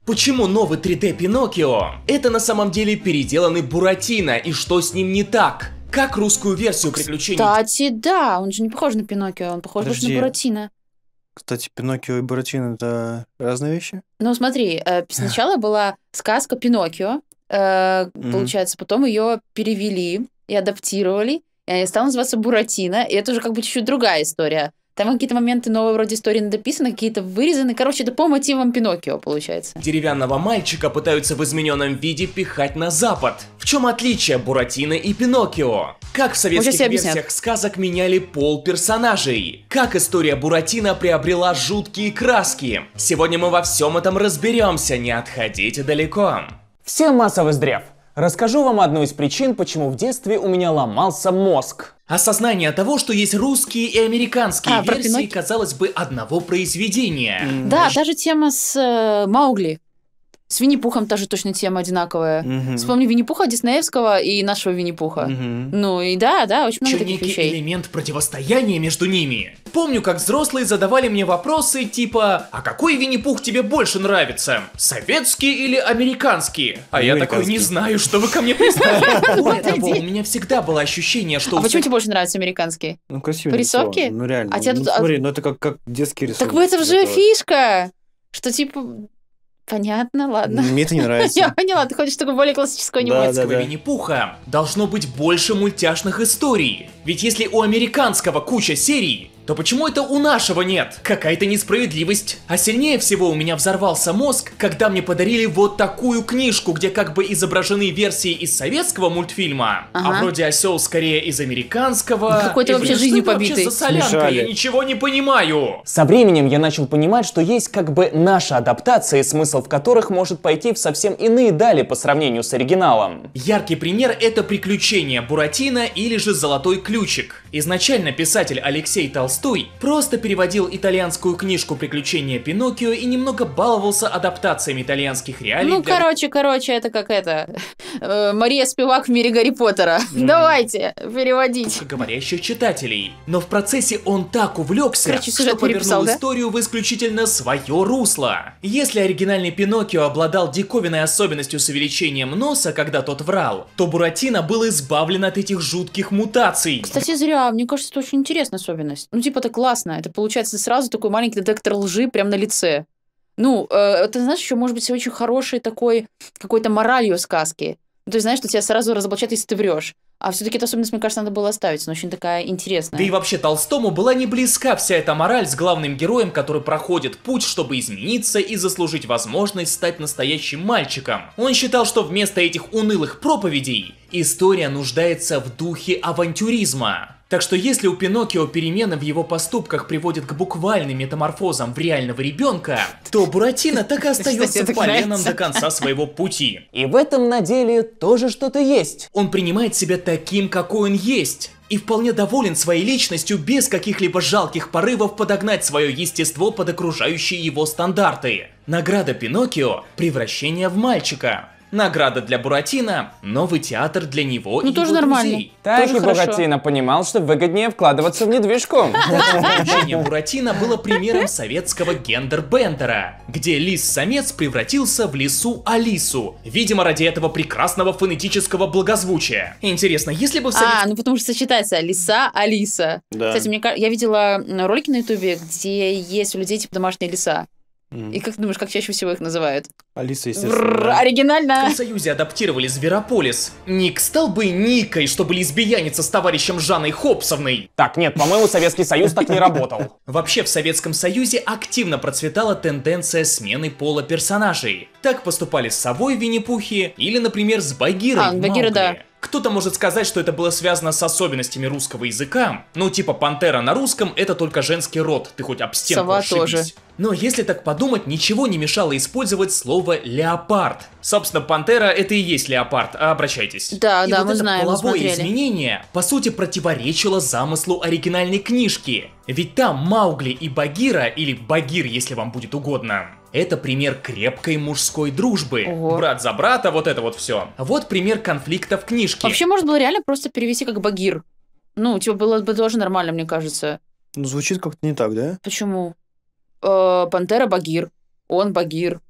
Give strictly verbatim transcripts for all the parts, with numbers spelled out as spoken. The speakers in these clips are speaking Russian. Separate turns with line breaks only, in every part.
Почему новый три дэ Пиноккио — это на самом деле переделанный Буратино, и что с ним не так? Как русскую версию приключений...
Кстати, да, он же не похож на Пиноккио, он похож больше на
Подожди.
Буратино.
Кстати, Пиноккио и Буратино — это разные вещи?
Ну, смотри, э, сначала была сказка Пиноккио, э,
Мгм.
получается, потом ее перевели и адаптировали, и она стала называться Буратино, и это уже как бы чуть-чуть другая история. Там какие-то моменты новые вроде истории дописаны, какие-то вырезаны. Короче, это по мотивам Пиноккио, получается.
Деревянного мальчика пытаются в измененном виде пихать на запад. В чем отличие Буратино и Пиноккио? Как в советских
Уже все объяснят.
версиях сказок меняли пол персонажей? Как история Буратино приобрела жуткие краски? Сегодня мы во всем этом разберемся, не отходите далеко.
Всем массовый здрав! Расскажу вам одну из причин, почему в детстве у меня ломался мозг.
Осознание того, что есть русские и американские
А, про
версии,
Пиноккио?
казалось бы, одного произведения.
Да, та же тема с э, Маугли. С Винни-Пухом та же точно тема одинаковая.
Мгм.
Вспомни Винни-Пуха диснеевского и нашего Винни-Пуха.
Мгм.
Ну и да, да, очень много
Чё,
таких
некий
вещей.
элемент противостояния между ними. Помню, как взрослые задавали мне вопросы типа: а какой Винни-Пух тебе больше нравится? Советский или американский? А я такой: не
Американский.
знаю, что вы ко мне пристали. Более того,
Подожди.
у меня всегда было ощущение, что...
А
у
почему
всех-
тебе больше нравится американский?
Ну, красиво
По рисовке?
нарисовано, Ну, реально.
А тебя
ну,
тут- а-
смотри, ну это как, как детский рисунок.
Так в этом же
Это-
фишка, что типа... Понятно, ладно.
Мне это не
Я
нравится.
поняла, ты хочешь такой более классическую
Да,
анимацию.
да.
У Винни-Пуха должно быть больше мультяшных историй. Ведь если у американского куча серий, то почему это у нашего нет? Какая-то несправедливость. А сильнее всего у меня взорвался мозг, когда мне подарили вот такую книжку, где как бы изображены версии из советского мультфильма, а
Ага.
вроде осел скорее из американского.
Ну, какой ты
И,
вообще
блин,
жизнью
что это вообще
побитый.
за солянка?
Смешали.
Я ничего не понимаю.
Со временем я начал понимать, что есть как бы наша адаптация, смысл в которых может пойти в совсем иные дали по сравнению с оригиналом.
Яркий пример — это «Приключения Буратино» или же «Золотой ключик». Изначально писатель Алексей Толстой просто переводил итальянскую книжку «Приключения Пиноккио» и немного баловался адаптациями итальянских реалий
Ну,
для...
короче, короче, это как это... э, Мария Спивак в мире Гарри Поттера. Давайте, переводить.
говорящих читателей. Но в процессе он так увлекся,
Короче,
что
сюжет переписал,
повернул
да?
историю в исключительно свое русло. Если оригинальный Пиноккио обладал диковинной особенностью с увеличением носа, когда тот врал, то Буратино был избавлен от этих жутких мутаций.
Кстати, зря. Мне кажется, это очень интересная особенность. Ну, типа, это классно. Это получается сразу такой маленький детектор лжи прямо на лице. Ну, э, это, знаешь, еще может быть очень хорошей такой какой-то моралью сказки. Ну, то есть, знаешь, что тебя сразу разоблачат, если ты врешь. А все-таки эту особенность, мне кажется, надо было оставить. Она очень такая интересная.
Да и вообще Толстому была не близка вся эта мораль с главным героем, который проходит путь, чтобы измениться и заслужить возможность стать настоящим мальчиком. Он считал, что вместо этих унылых проповедей история нуждается в духе авантюризма. Так что если у Пиноккио перемены в его поступках приводят к буквальным метаморфозам в реального ребенка, то Буратино так и остается
это
поленом
нравится.
до конца своего пути.
И в этом на деле тоже что-то есть.
Он принимает себя таким, какой он есть, и вполне доволен своей личностью без каких-либо жалких порывов подогнать свое естество под окружающие его стандарты. Награда Пиноккио – превращение в мальчика. Награда для Буратино – новый театр для него
Ну,
и
тоже
его
нормально.
друзей.
Так
Тоже
и
хорошо.
Буратино понимал, что выгоднее вкладываться в недвижку.
Приключение Буратино было примером советского гендербендера, где лис-самец превратился в лису Алису, видимо, ради этого прекрасного фонетического благозвучия. Интересно, если бы в совет...
А, ну потому что сочетается лиса, Алиса.
Да.
Кстати, мне, ка- я видела м, ролики на Ютубе, где есть у людей типа домашние лиса.
М.
И как ты думаешь, как чаще всего их называют?
Алиса,
Бррр,
естественно. да.
В
оригинально.
Союзе адаптировали Зверополис. Ник стал бы Никой, чтобы лесбияниться с товарищем Жанной Хобсовной.
Так, нет, по-моему, Советский Союз так не работал.
Вообще в Советском Союзе активно процветала тенденция смены пола персонажей. Так поступали с совой в Винни-Пухе или, например, с Багирой
А,
в
Багира,
Маугли.
да.
Кто-то может сказать, что это было связано с особенностями русского языка. Ну, типа пантера на русском — это только женский род, ты хоть об стенку
Сова
ошибись.
тоже.
Но если так подумать, ничего не мешало использовать слово «леопард». Собственно, пантера — это и есть леопард, а обращайтесь.
Да,
и
да,
вот
мы
это
знаем, мы
половое
смотрели.
изменение, по сути, противоречило замыслу оригинальной книжки. Ведь там Маугли и Багира, или Багир, если вам будет угодно, это пример крепкой мужской дружбы.
Ого.
Брат за брата, вот это вот все. Вот пример конфликта в книжке.
Вообще, можно было реально просто перевести как Багир. Ну, типа, было бы тоже нормально, мне кажется.
Ну, звучит как-то не так, да?
Почему? Э, Пантера Багир. Он Багир.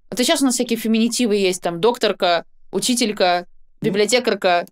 Это сейчас у нас всякие феминитивы есть, там, докторка, учителька, библиотекарка.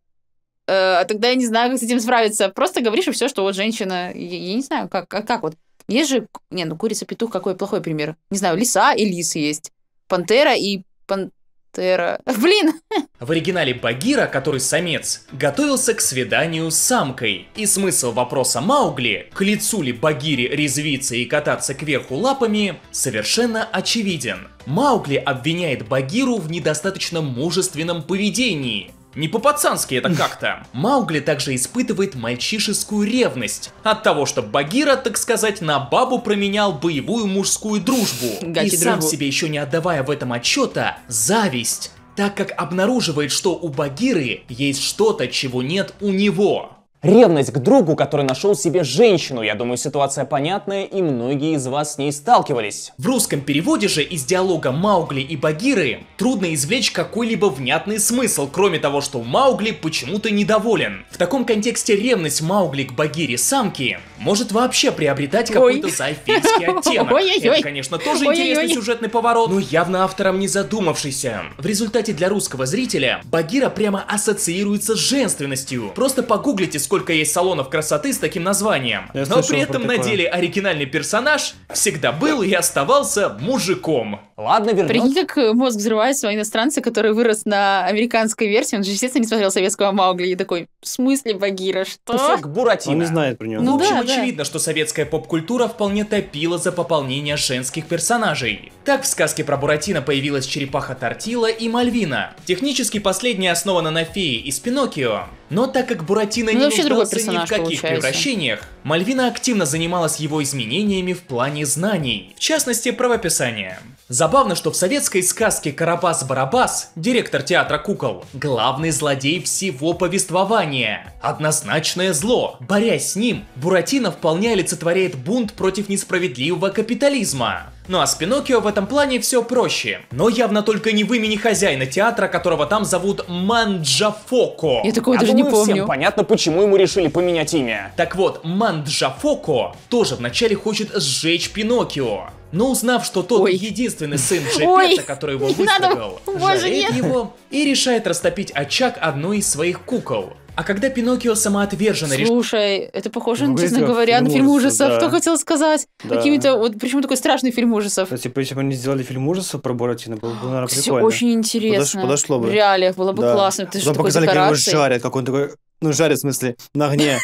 Э, а тогда я не знаю, как с этим справиться. Просто говоришь, и все, что вот женщина... Я, я не знаю, как, как, как вот. Есть же... Не, ну курица-петух, какой плохой пример. Не знаю, лиса и лис есть. Пантера и пантера. Блин!
В оригинале Багира, который самец, готовился к свиданию с самкой. И смысл вопроса Маугли, к лицу ли Багире резвиться и кататься кверху лапами, совершенно очевиден. Маугли обвиняет Багиру в недостаточно мужественном поведении. Не по-пацански это как-то. Маугли также испытывает мальчишескую ревность от того, что Багира, так сказать, на бабу променял боевую мужскую дружбу.
Гати
И сам
дружбу.
себе еще не отдавая в этом отчета, зависть, так как обнаруживает, что у Багиры есть что-то, чего нет у него.
Ревность к другу, который нашел себе женщину. Я думаю, ситуация понятная, и многие из вас с ней сталкивались.
В русском переводе же из диалога Маугли и Багиры трудно извлечь какой-либо внятный смысл, кроме того, что Маугли почему-то недоволен. В таком контексте ревность Маугли к Багире самки может вообще приобретать какой-то зайфельский оттенок.
Ой-ой-ой.
Это, конечно, тоже
Ой-ой-ой.
интересный сюжетный поворот, но явно автором не задумавшийся. В результате для русского зрителя Багира прямо ассоциируется с женственностью. Просто погуглите, сколько есть салонов красоты с таким названием.
Я
Но
слышал
при
про
этом на
такое.
деле оригинальный персонаж всегда был и оставался мужиком.
Ладно,
Прикинь,
вернемся.
как мозг взрывается у иностранца, который вырос на американской версии. Он же, естественно, не смотрел советского Маугли. И такой, в смысле, Багира, что?
Кусок Буратино.
Он не знает про него.
Ну
в общем,
да, да.
очевидно, что советская поп-культура вполне топила за пополнение женских персонажей. Так в сказке про Буратино появилась черепаха Тортила и Мальвина. Технически последняя основана на фее из Пиноккио. Но так как Буратино
Ну,
не
вообще другой
нуждался ни в
персонаж
каких
получается.
превращениях, Мальвина активно занималась его изменениями в плане знаний, в частности, правописания. Забавно, что в советской сказке «Карабас-Барабас» директор театра кукол — главный злодей всего повествования. Однозначное зло. Борясь с ним, Буратино вполне олицетворяет бунт против несправедливого капитализма. Ну а с Пиноккио в этом плане все проще. Но явно только не в имени хозяина театра, которого там зовут Манджафоко.
Я такого
Я
даже не
думаю, всем
помню.
понятно, почему ему решили поменять имя.
Так вот, Манджафоко тоже вначале хочет сжечь Пиноккио. Но узнав, что тот
Ой.
единственный сын
Ой,
Джепетто, который его
не надо.
выставил,
Боже,
жалеет
нет.
его и решает растопить очаг одной из своих кукол. А когда Пиноккио самоотверженно решил...
Слушай, это похоже,
Выглядит
честно
как
говоря, на
фильм
фильм
ужасов,
ужасов.
да.
Что хотел сказать?
Да.
Какими-то, вот почему такой страшный фильм ужасов?
То есть, типа, если бы они сделали фильм ужасов про Буратино, было бы, наверное,
Все
прикольно.
очень интересно.
подошло бы.
В реалиях было бы
Да.
классно. Ты же
Потом
такой
показали, как его
декорации.
жарят, как он такой... Ну, жарят, в смысле, на огне.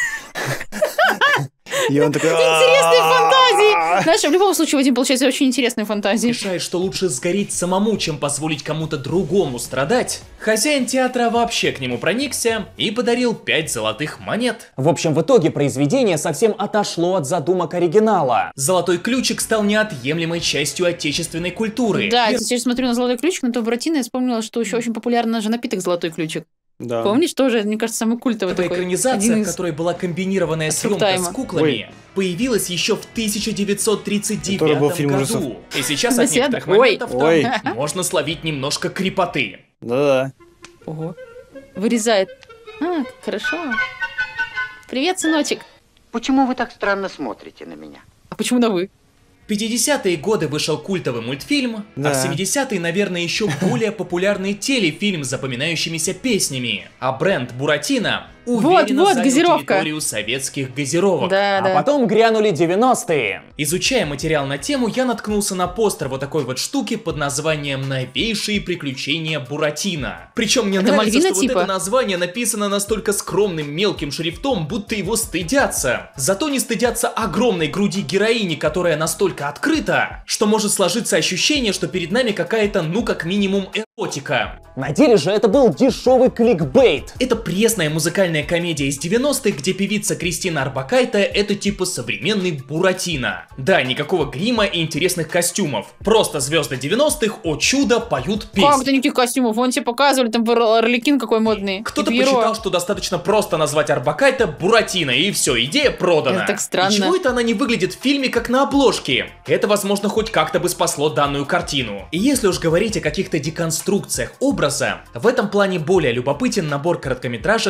И он такой...
Интересные фантазии! Знаешь, в любом случае, Вадим, получается очень интересные фантазии.
решает, что лучше сгореть самому, чем позволить кому-то другому страдать, хозяин театра вообще к нему проникся и подарил пять золотых монет.
В общем, в итоге произведение совсем отошло от задумок оригинала.
Золотой ключик стал неотъемлемой частью отечественной культуры.
Да,
Пер-
я сейчас смотрю на «Золотой ключик», на то Буратино, я вспомнила, что еще очень популярный же напиток «Золотой ключик».
Да.
Помнишь, тоже, мне кажется, самый культовый
Первая
такой.
экранизация,
Один
в
из-
которой была комбинированная съемка
Фруктайма.
с куклами,
Ой.
появилась еще в тысяча девятьсот тридцать
Который был
девятом
фильм
году.
ужасов.
И сейчас от
Беседа.
некоторых
Ой.
моментов там
Ой.
можно словить немножко крепоты.
Да-да.
Ого. Вырезает. А, как хорошо. Привет, сыночек.
Почему вы так странно смотрите на меня?
А почему на «вы»?
В пятидесятые годы вышел культовый мультфильм, а
Да.
в семидесятые, наверное, еще более популярный телефильм с запоминающимися песнями. А бренд Буратино уверенно
вот,
занял
газировка.
территорию советских газировок.
Да,
А
да.
потом грянули девяностые.
Изучая материал на тему, я наткнулся на постер вот такой вот штуки под названием «Новейшие приключения Буратино». Причем мне
Это
нравится,
Мальвина
что
типа?
вот это название написано настолько скромным мелким шрифтом, будто его стыдятся. Зато не стыдятся огромной груди героини, которая настолько открыта, что может сложиться ощущение, что перед нами какая-то, ну как минимум, эротика.
На деле же это был дешевый кликбейт.
Это пресная музыкальная комедия из девяностых, где певица Кристина Орбакайте — это типа современный Буратино. Да, никакого грима и интересных костюмов. Просто звезды девяностых, о чудо, поют песни.
Как-то никаких костюмов. Вон тебе показывали, там был Орликин какой модный.
Кто-то
И Пьеро.
посчитал, что достаточно просто назвать Орбакайте Буратино, и все, идея продана.
Это так странно.
И чего это она не выглядит в фильме как на обложке? Это, возможно, хоть как-то бы спасло данную картину. И если уж говорить о каких-то деконструкциях образа, в этом плане более любопытен набор короткометражек под названием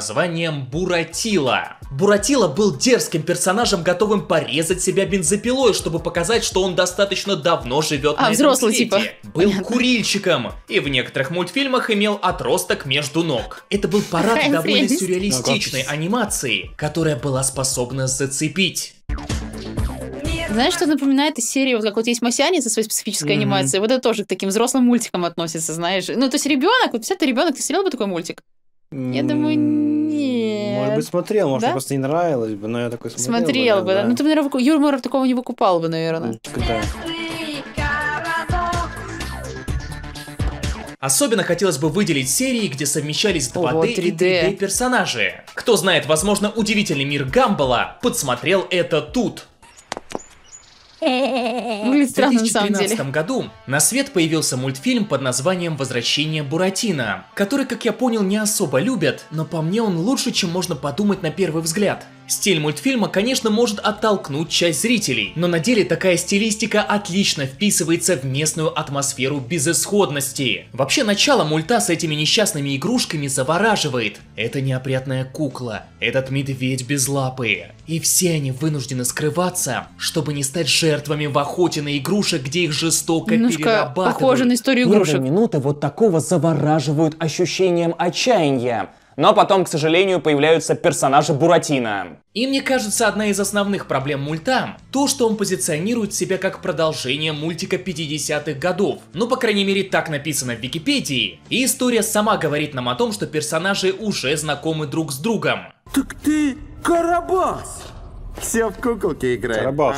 названием Буратино. Буратино был дерзким персонажем, готовым порезать себя бензопилой, чтобы показать, что он достаточно давно живет
А,
на
взрослый,
этом свете.
типа.
Был
Понятно.
курильщиком и в некоторых мультфильмах имел отросток между ног. Это был парад
Какая
довольно
прелесть.
сюрреалистичной анимации, которая была способна зацепить.
Знаешь, что напоминает из серии, вот как вот есть «Масяня» со своей специфической
Мгм.
анимацией, вот это тоже к таким взрослым мультикам относится, знаешь. Ну, то есть ребенок, вот представь, ты ребенок, ты смотрел бы такой мультик? Я думаю,
М,
нет.
Может быть, смотрел, может,
Да?
мне просто не нравилось бы, но я такой смотрел.
Смотрел бы, да.
да.
Ну, ты, наверное, выку- юмора такого не выкупал бы, наверное.
Да.
Особенно хотелось бы выделить серии, где совмещались два
Ого,
дэ
три
и три
дэ.
дэ персонажи. Кто знает, возможно, удивительный мир Гамбола подсмотрел это тут.
Выглядит
В
странно,
две
на
тысячи
самом деле.
тринадцатом году на свет появился мультфильм под названием «Возвращение Буратино», который, как я понял, не особо любят, но по мне он лучше, чем можно подумать на первый взгляд. Стиль мультфильма, конечно, может оттолкнуть часть зрителей, но на деле такая стилистика отлично вписывается в местную атмосферу безысходности. Вообще, начало мульта с этими несчастными игрушками завораживает. Это неопрятная кукла, этот медведь без лапы. И все они вынуждены скрываться, чтобы не стать жертвами в охоте на игрушек, где их жестоко
Немножко
перерабатывают.
похоже на историю
Первые
игрушек.
минуты вот такого завораживают ощущением отчаяния. Но потом, к сожалению, появляются персонажи Буратино.
И мне кажется, одна из основных проблем мульта – то, что он позиционирует себя как продолжение мультика пятидесятых годов. Ну, по крайней мере, так написано в Википедии. И история сама говорит нам о том, что персонажи уже знакомы друг с другом.
Так ты Карабас! Все в куколки играют.
Карабас.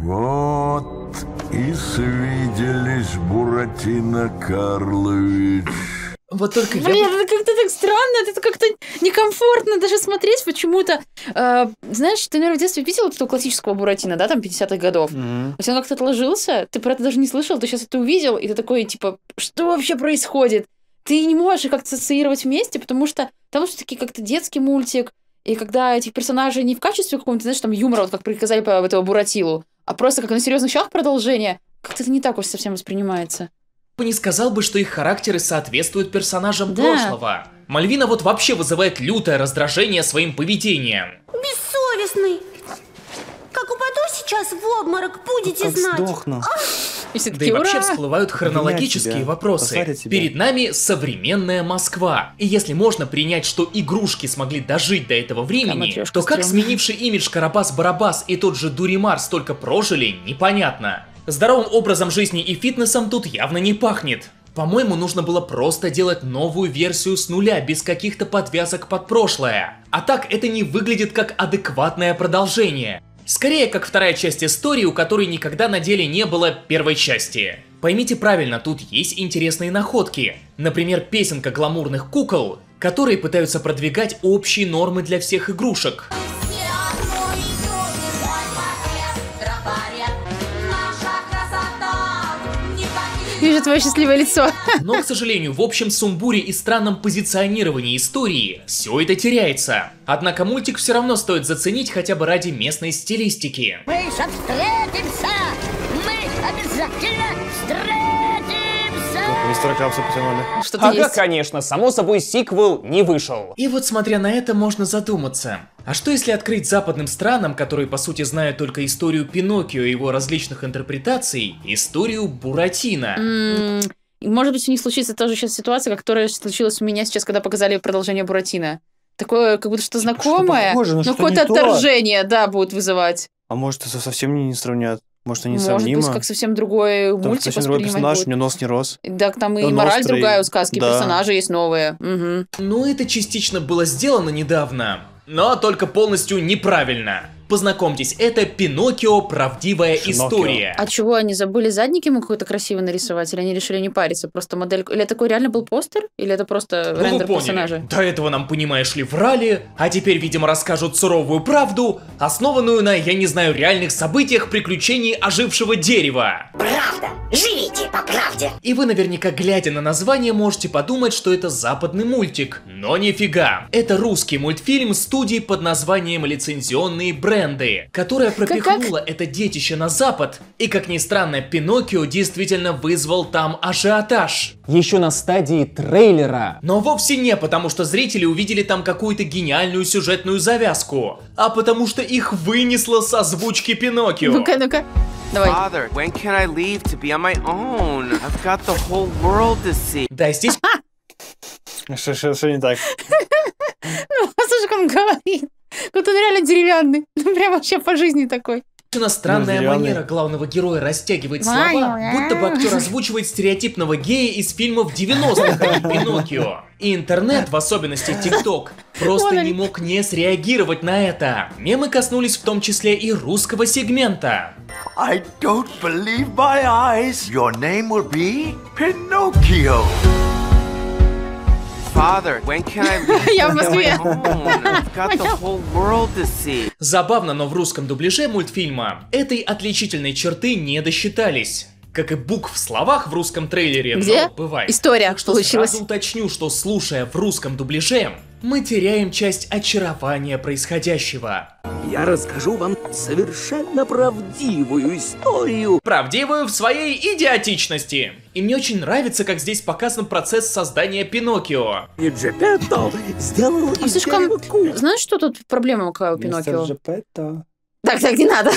Вот и свиделись, Буратино Карлович.
Вот только я...
Блин, это как-то так странно, это как-то некомфортно даже смотреть почему-то. Э, знаешь, ты, наверное, в детстве видел вот этого классического Буратино, да, там, пятидесятых годов?
Мгм.
Если он как-то отложился, ты про это даже не слышал, ты сейчас это увидел, и ты такой, типа, что вообще происходит? Ты не можешь их как-то ассоциировать вместе, потому что там все-таки как-то детский мультик, и когда этих персонажей не в качестве какого-то, знаешь, там, юмора, вот как приказали по этого Буратилу, а просто как на серьезных щах продолжение, как-то это не так уж совсем воспринимается.
не сказал бы, что их характеры соответствуют персонажам
Да.
прошлого. Мальвина вот вообще вызывает лютое раздражение своим поведением.
Бессовестный. Как упаду сейчас в обморок, будете
Как
знать.
сдохну.
И все
Да и
такие,
вообще
ура!
всплывают хронологические
тебя,
вопросы.
посадят тебя.
Перед нами современная Москва. И если можно принять, что игрушки смогли дожить до этого времени,
матрешка
то как
стрёмная.
сменивший имидж Карабас-Барабас и тот же Дуримар столько прожили, непонятно. Здоровым образом жизни и фитнесом тут явно не пахнет. По-моему, нужно было просто делать новую версию с нуля, без каких-то подвязок под прошлое. А так это не выглядит как адекватное продолжение. Скорее, как вторая часть истории, у которой никогда на деле не было первой части. Поймите правильно, тут есть интересные находки. Например, песенка гламурных кукол, которые пытаются продвигать общие нормы для всех игрушек.
Вижу твое счастливое лицо.
Но, к сожалению, в общем сумбуре и странном позиционировании истории все это теряется. Однако мультик все равно стоит заценить хотя бы ради местной стилистики.
Мы еще встретимся! Мы обязательно встретимся!
Мистер Крабса потянули.
Что-то
Ага,
есть.
конечно, само собой, сиквел не вышел.
И вот смотря на это, можно задуматься. А что если открыть западным странам, которые по сути знают только историю Пиноккио и его различных интерпретаций, историю Буратино?
М, и, Может быть, у них случится тоже сейчас ситуация, которая случилась у меня сейчас, когда показали продолжение Буратино. Такое, как будто что знакомое,
похоже, но
но
что
какое-то
не то.
отторжение, да, будет вызывать.
А может, это совсем не, не сравнят? Может, они
Может
сравнимы?
быть, как совсем другой
Там
мультик
совсем другой
воспринимать
персонаж, у
будет.
него нос не рос.
Да, там и
Он
мораль
острый,
другая у сказки,
да.
персонажи есть новые. Мгм.
Ну, это частично было сделано недавно, но только полностью неправильно. Познакомьтесь, это Пиноккио, правдивая
Шиноккио.
история.
А чего, они забыли задник ему какой-то красивый нарисовать? Или они решили не париться? Просто модельку... Или это такой реально был постер? Или это просто
Ну, вы
рендер
поняли.
персонажа?
До этого нам, понимаешь ли, врали, а теперь, видимо, расскажут суровую правду, основанную на, я не знаю, реальных событиях приключений ожившего дерева.
Правда! Живите по правде!
И вы наверняка, глядя на название, можете подумать, что это западный мультик. Но нифига. Это русский мультфильм студии под названием «Лицензионные бренды». тренды, которая пропихнула это детище на Запад, и, как ни странно, Пиноккио действительно вызвал там ажиотаж.
Еще на стадии трейлера.
Но вовсе не потому, что зрители увидели там какую-то гениальную сюжетную завязку, а потому что их вынесло с озвучки Пиноккио.
Ну-ка, ну-ка. Давай.
Father, when can I leave to be on my own? I've got the whole world to see.
Да, здесь...
Что, что, что не так?
Ну, слушай, как он говорит. Вот он реально деревянный. Ну, прям вообще по жизни такой.
Странная
Ну,
манера главного героя растягивать слова, будто бы актер озвучивает стереотипного гея из фильмов девяностых, а не Пиноккио. И интернет, в особенности ТикТок, просто не мог не среагировать на это. Мемы коснулись в том числе и русского сегмента.
I don't believe my eyes. Your name will be Pinocchio.
Father, when can I leave
Я в
to be on
Москве.
my own? I've got the whole world to see.
Забавно, но в русском дубляже мультфильма этой отличительной черты не досчитались. Как и букв в словах в русском трейлере,
Где?
но бывает.
История
Так что
получилась.
сразу уточню, что слушая в русском дубляже, мы теряем часть очарования происходящего.
Я расскажу вам совершенно правдивую историю.
Правдивую в своей идиотичности. И мне очень нравится, как здесь показан процесс создания Пиноккио.
И Джепетто сделал из
Слишком...
дерева куклу.
Знаешь, что тут проблема какая у Пиноккио?
Мистер Джепетто.
Так, так, не надо.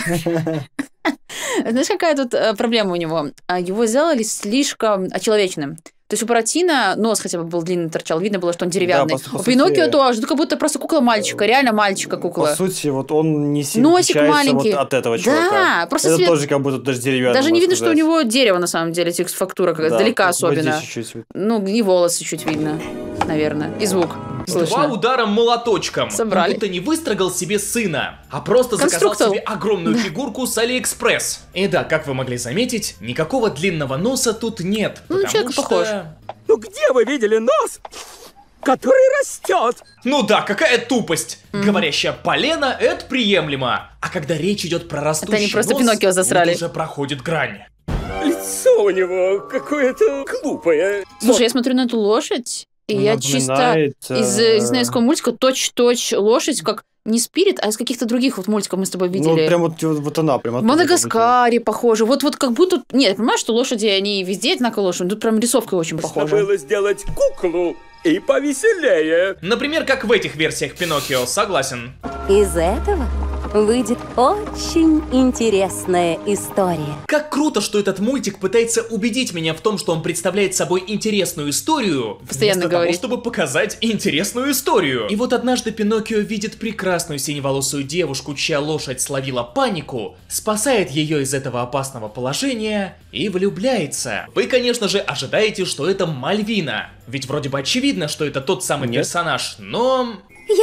Знаешь, какая тут э, проблема у него? А, Его сделали слишком очеловеченным. То есть у Буратино нос хотя бы был длинный, торчал. Видно было, что он деревянный.
просто, по
у
сути,
Пиноккио тоже. Ну, как будто просто кукла мальчика. Реально мальчика кукла.
По сути, вот он не сильно
Носик
отличается
маленький.
вот от этого
Да,
чувака.
просто
Это
цвет-
тоже как будто даже деревянный.
Даже не
можно
видно, что у
сказать.
него дерево, на самом деле, текстфактура какая-то,
Да,
далека
вот здесь
особенно.
чуть-чуть вот.
Ну, и волосы чуть видно, наверное. И звук
Два
слышно.
удара молоточком.
Собрали.
Он будто не выстрогал себе сына, а просто заказал
Конструктор.
себе огромную фигурку с Алиэкспресс. И да, как вы могли заметить, никакого длинного носа тут нет.
Ну, на
потому
человека
что...
похож.
Ну где вы видели нос, который растет?
Ну да, какая тупость! Говорящая полено — это приемлемо. А когда речь идет про растущий
Это они просто
нос,
Пиноккио
тут
засрали.
уже проходит грань.
Лицо у него какое-то глупое.
Слушай, я смотрю на эту лошадь, и я чисто
Напоминает,
из
э,
диснеевского мультика точь-точь лошадь, как не Спирит, а из каких-то других вот мультиков мы с тобой
Ну,
видели.
прям вот, вот, вот она, прям
В
оттуда
Мадагаскаре похоже. Вот, вот как будто... Нет, я понимаю, что лошади, они везде одинаково лошади, но тут прям рисовка очень
Нужно
похожа.
было сделать куклу и повеселее.
Например, как в этих версиях Пиноккио, согласен.
Из этого выйдет очень интересная история.
Как круто, что этот мультик пытается убедить меня в том, что он представляет собой интересную историю,
Постоянно
вместо
говорит.
того, чтобы показать интересную историю. И вот однажды Пиноккио видит прекрасную синеволосую девушку, чья лошадь словила панику, спасает ее из этого опасного положения и влюбляется. Вы, конечно же, ожидаете, что это Мальвина, ведь вроде бы очевидно, что это тот самый
Нет.
персонаж, но...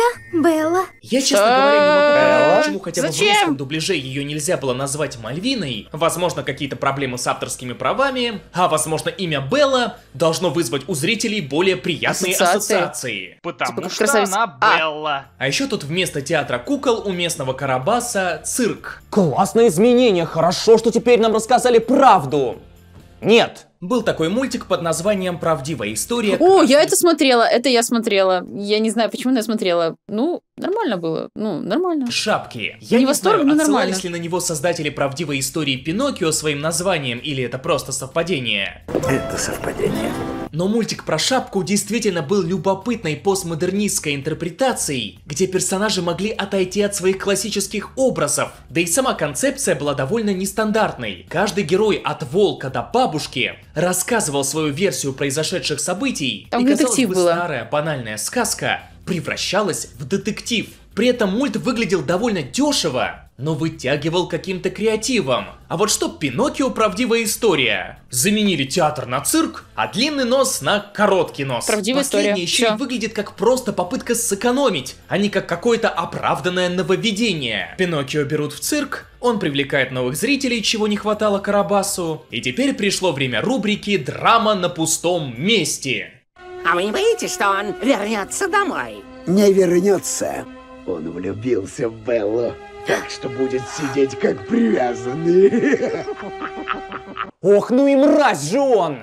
Я Белла.
Я, честно говоря, не могу понять,
Белла?
почему хотя бы в
Зачем?
русском дубляже ее нельзя было назвать Мальвиной. Возможно, какие-то проблемы с авторскими правами, а возможно, имя Белла должно вызвать у зрителей более приятные
Ассоциации.
ассоциации.
Потому Типа как что красавица. она А.
Белла. А еще тут вместо театра кукол у местного Карабаса цирк.
Классное изменение, хорошо, что теперь нам рассказали правду. Нет.
Был такой мультик под названием «Правдивая история».
О, я это смотрела, это я смотрела. Я не знаю, почему, но я смотрела. Ну, нормально было. Ну, нормально.
Шапки. Я
Не
не,
восторг,
знаю,
но
отсылались
нормально.
ли на него создатели правдивой истории Пиноккио своим названием, или это просто совпадение.
Это совпадение.
Но мультик про шапку действительно был любопытной постмодернистской интерпретацией, где персонажи могли отойти от своих классических образов. Да и сама концепция была довольно нестандартной. Каждый герой от волка до бабушки рассказывал свою версию произошедших событий,
Там
и, казалось
детектив
бы,
было.
старая банальная сказка превращалась в детектив. При этом мульт выглядел довольно дешево, но вытягивал каким-то креативом. А вот что Пиноккио правдивая история? Заменили театр на цирк, а длинный нос на короткий нос.
Правдивая
Последнее
история.
еще и
Всё.
выглядит как просто попытка сэкономить, а не как какое-то оправданное нововведение. Пиноккио берут в цирк, он привлекает новых зрителей, чего не хватало Карабасу, и теперь пришло время рубрики «Драма на пустом месте».
А вы не боитесь, что он вернется домой?
Не вернется. Он влюбился в Беллу, так что будет сидеть как привязанный.
Ох, ну и мразь же он!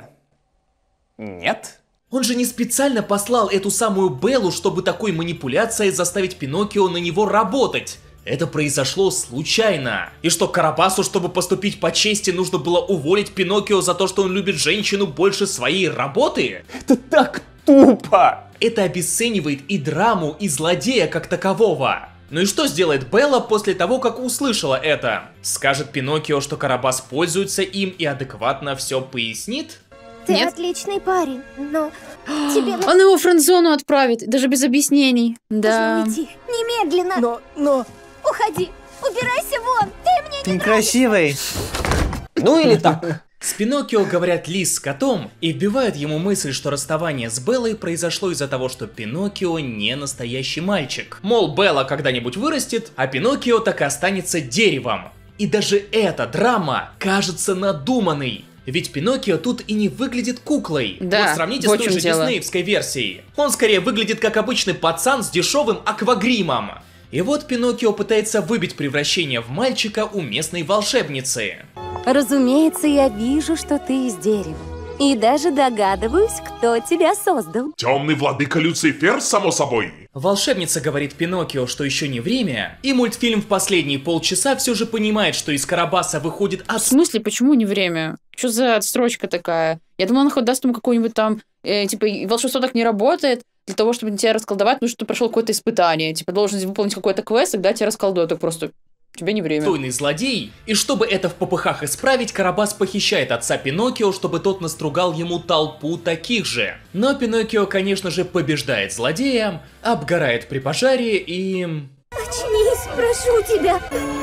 Нет?
Он же не специально послал эту самую Беллу, чтобы такой манипуляцией заставить Пиноккио на него работать. это произошло случайно. И что Карабасу, чтобы поступить по чести, нужно было уволить Пиноккио за то, что он любит женщину больше своей работы?
Это так тупо!
Это обесценивает и драму, и злодея как такового. Ну и что сделает Белла после того, как услышала это? Скажет Пиноккио, что Карабас пользуется им и адекватно все пояснит?
Ты
Нет.
отличный парень, но тебе...
Он его в френд-зону отправит, даже без объяснений. Да.
Нужно уйти. Немедленно.
Но, но...
Уходи. Убирайся вон. Ты мне
Ты
не
некрасивый.
Ну или так.
С Пиноккио говорят Лис с котом и вбивают ему мысль, что расставание с Беллой произошло из-за того, что Пиноккио не настоящий мальчик. Мол, Белла когда-нибудь вырастет, а Пиноккио так и останется деревом. И даже эта драма кажется надуманной. Ведь Пиноккио тут и не выглядит куклой.
Да,
вот сравните
вот
с той
в чем
же
дело.
диснеевской версией. Он скорее выглядит как обычный пацан с дешевым аквагримом. И вот Пиноккио пытается выбить превращение в мальчика у местной волшебницы.
Разумеется, я вижу, что ты из дерева. И даже догадываюсь, кто тебя создал.
Темный владыка Люцифер, само собой.
Волшебница говорит Пиноккио, что еще не время, и мультфильм в последние полчаса все же понимает, что из Карабаса выходит от...
В смысле, почему не время? Что за отстрочка такая? Я думала, она хоть даст ему какой-нибудь там, э, типа, волшебство так не работает. Для того, чтобы тебя расколдовать, нужно, чтобы прошел какое-то испытание. Типа, должен выполнить какой-то квест, тогда тебя расколдуют. Так просто... Тебе не время.
Стойный злодей. И чтобы это в попыхах исправить, Карабас похищает отца Пиноккио, чтобы тот настругал ему толпу таких же. Но Пиноккио, конечно же, побеждает злодея, обгорает при пожаре и...
Очнись, прошу тебя.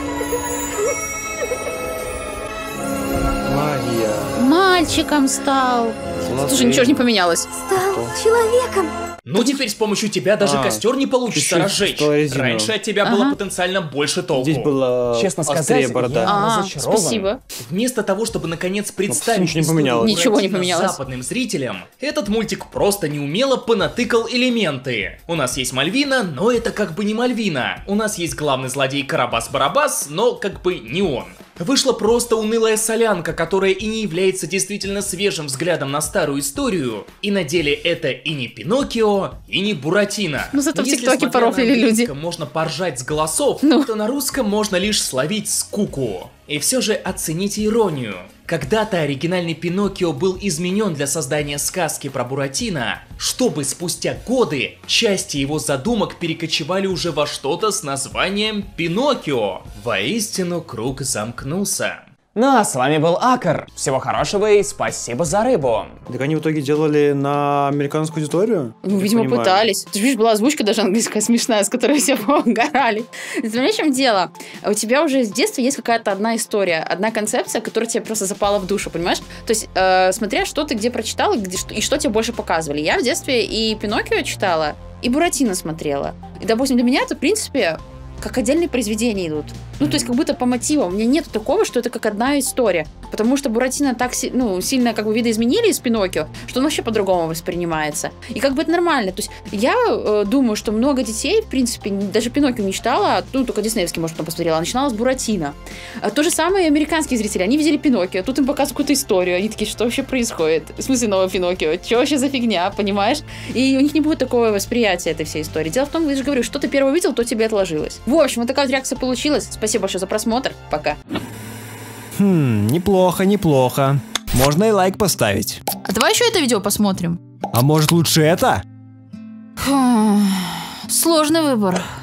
Магия.
Мальчиком стал.
Смотри.
Слушай, ничего же не поменялось.
Стал человеком.
Ну теперь с помощью тебя даже
А,
костер не получится
чуть-чуть
разжечь.
стало резиновым.
Раньше от тебя было
Ага.
потенциально больше толку.
Здесь было
Честно
острее
сказать,
борода.
я
А,
разочарован.
спасибо.
Вместо того, чтобы наконец представить
ничего не
историю
поменялось.
Ничего не
Буратино
поменялось.
западным зрителям, этот мультик просто неумело понатыкал элементы. У нас есть Мальвина, но это как бы не Мальвина. У нас есть главный злодей Карабас-Барабас, но как бы не он. Вышла просто унылая солянка, которая и не является действительно свежим взглядом на старую историю. И на деле это и не Пиноккио, и не Буратино.
Ну, зато в
Если,
ТикТоке
смотря
порофлили
на
люди.
английском можно поржать с голосов,
Ну.
то на русском можно лишь словить скуку. И все же оцените иронию. Когда-то оригинальный Пиноккио был изменен для создания сказки про Буратино, чтобы спустя годы части его задумок перекочевали уже во что-то с названием Пиноккио. Воистину круг замкнулся.
Ну а с вами был Акар. Всего хорошего и спасибо за рыбу.
Так они в итоге делали на американскую аудиторию?
Ну,
Я
видимо,
понимаю.
пытались. Ты же видишь, была озвучка даже английская смешная, с которой все угорали. Смотри, в чем дело. У тебя уже с детства есть какая-то одна история, одна концепция, которая тебе просто запала в душу, понимаешь? То есть, э, смотря что ты где прочитал и, где, что, и что тебе больше показывали. Я в детстве и Пиноккио читала, и Буратино смотрела. И, допустим, для меня это, в принципе, как отдельные произведения идут. Ну, то есть, как будто по мотивам. У меня нет такого, что это как одна история. Потому что Буратино так си- ну, сильно как бы видоизменили из Пиноккио, что он вообще по-другому воспринимается. И как бы это нормально. То есть, я э, думаю, что много детей, в принципе, даже Пиноккио не читала, ну, только диснеевский, может, потом посмотрела, а начинала с Буратино. А то же самое и американские зрители. Они видели Пиноккио, тут им показывают какую-то историю. Они такие, что вообще происходит? В смысле нового Пиноккио? Что вообще за фигня, понимаешь? И у них не будет такого восприятия этой всей истории. Дело в том, я же говорю, что ты первый увидел, то тебе отложилось. В общем, вот такая вот реакция получилась. Спасибо большое за просмотр. Пока.
Хм, неплохо, неплохо. Можно и лайк поставить.
А давай еще это видео посмотрим.
А может лучше это?
Сложный выбор.